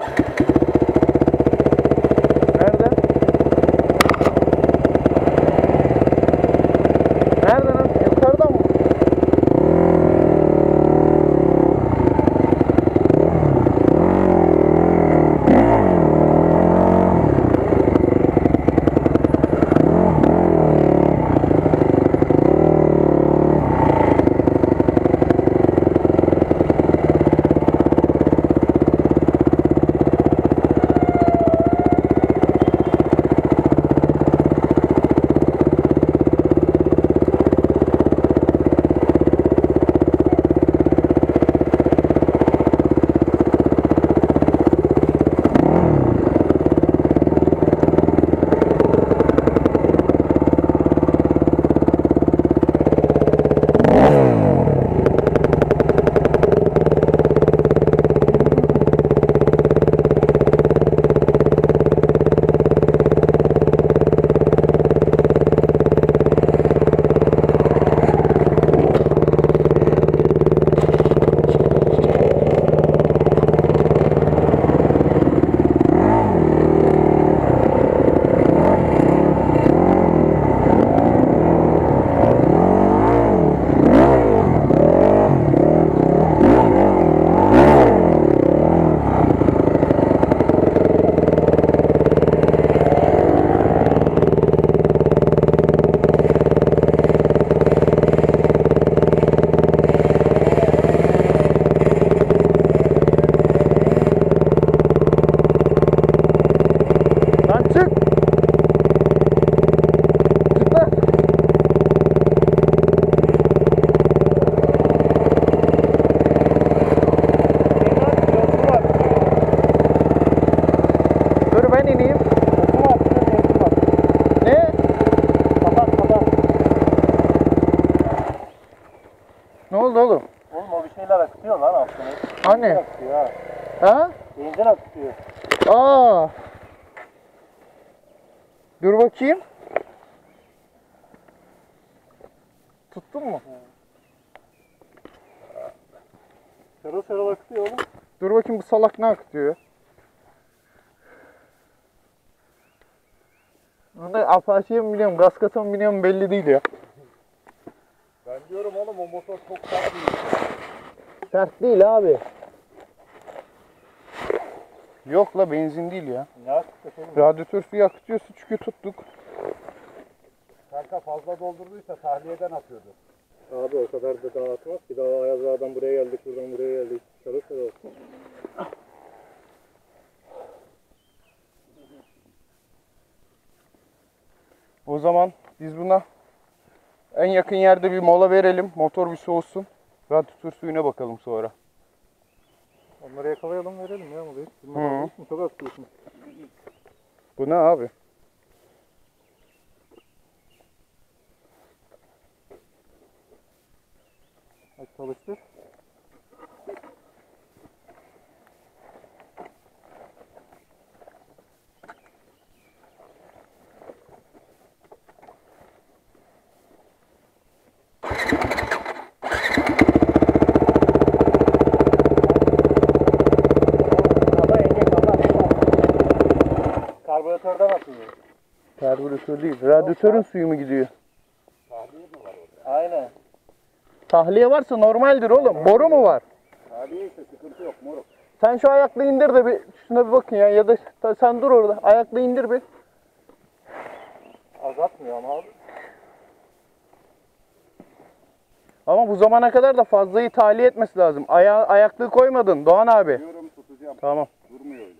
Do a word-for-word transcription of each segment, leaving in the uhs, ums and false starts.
Nerede? Nerede lan? Yukarıda mı? Ne oldu oğlum? Oğlum o bir şeyler akıtıyor lan aslında. Hani? Benzin akıtıyor ha. Ha? Benzin akıtıyor. Aa. Dur bakayım. Tuttun mu? Sarıl sarıl akıtıyor oğlum. Dur bakayım bu salak ne akıtıyor? Bunda Apache'ye mi biniyorum, gaz kata mı biniyorum belli değil ya. Ben diyorum oğlum o motor çok sert değil. Sert değil abi. Yok la benzin değil ya. Ne akıtıyor oğlum? Radyatör suyu akıtıyorsa çünkü tuttuk. Kanka fazla doldurduysa tahliyeden atıyordu. Abi o kadar da dağıtmaz ki. Daha Ayazağa'dan buraya geldik, buradan buraya geldik. Sarıl sarıl. O zaman biz buna en yakın yerde bir mola verelim. Motor bir soğusun. Radyatör suyuna bakalım sonra. Onları yakalayalım verelim ya molayı. Hı. Bunları çok akıtıyorsun. Bu ne abi? Hadi çalıştır. Karbüratörden atıyor. Karbüratör değil. Radyatörün suyu mu gidiyor? Tahliye mi var orada? Aynen. Tahliye varsa normaldir oğlum. Boru mu var? Tahliye ise sıkıntı yok moruk. Sen şu ayakla indir de bir şuna bir bakın ya. Ya da sen dur orada. Ayakla indir bir. Azaltmıyor ama abi. Ama bu zamana kadar da fazlayı tahliye etmesi lazım. Aya ayaklığı koymadın Doğan abi. Diyorum tutacağım. Tamam. Durmuyor öyle.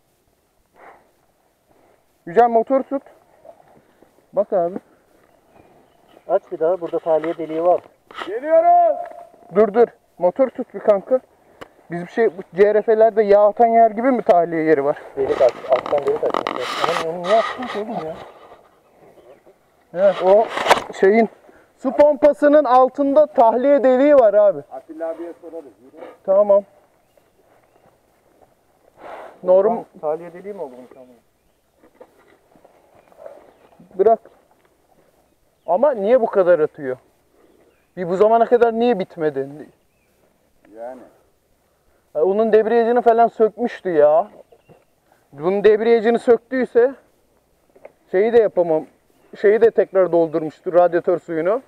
Yücel motor tut. Bak abi. Aç bir daha. Burada tahliye deliği var. Geliyoruz. Dur dur. Motor tut bir kanka. Biz bir şey bu C R F'lerde yağ atan yer gibi mi tahliye yeri var? Delik aç. Alttan delik açmışlar. Oğlum onu niye attın ki oğlum ya? Evet o şeyin su pompasının altında tahliye deliği var abi. Atilla abiye sorarız. Yürü. Tamam. Norm Tahliye deliği mi oldu bunun tamam? bırak. Ama niye bu kadar atıyor? Bir bu zamana kadar niye bitmedi? Yani. Onun debriyajını falan sökmüştü ya. Bunun debriyajını söktüyse şeyi de yapamam. Şeyi de tekrar doldurmuştur, radyatör suyunu.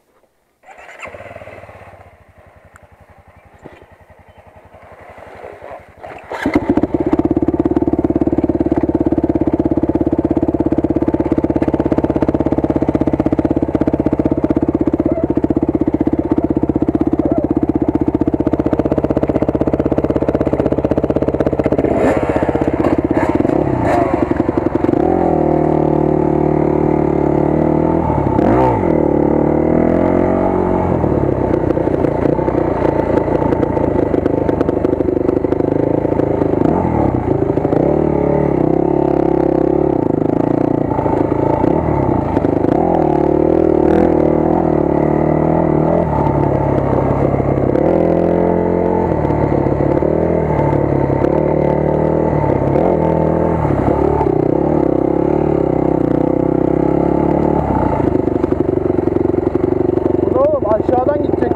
Aşağıdan gidecek.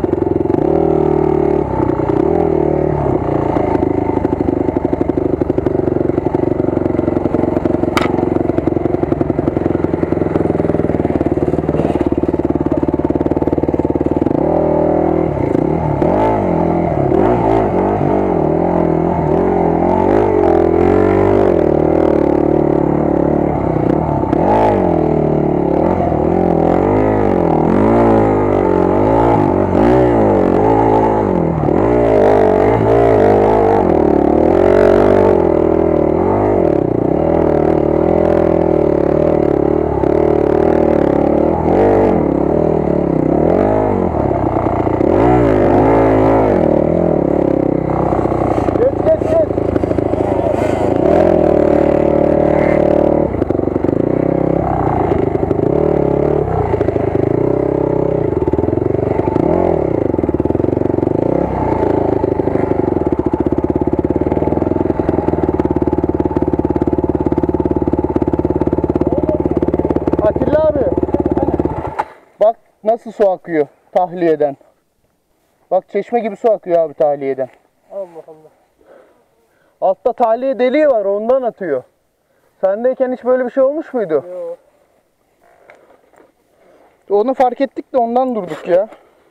Atilla abi. Bak nasıl su akıyor tahliyeden. Bak çeşme gibi su akıyor abi tahliyeden. Allah Allah. Altta tahliye deliği var, ondan atıyor. Sendeyken hiç böyle bir şey olmuş muydu? Yok. Onu fark ettik de ondan durduk ya.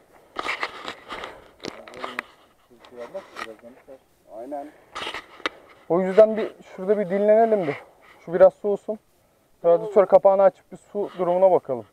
Aynen. O yüzden bir şurada bir dinlenelim de. Şu biraz soğusun. Radyatör kapağını açıp bir su durumuna bakalım.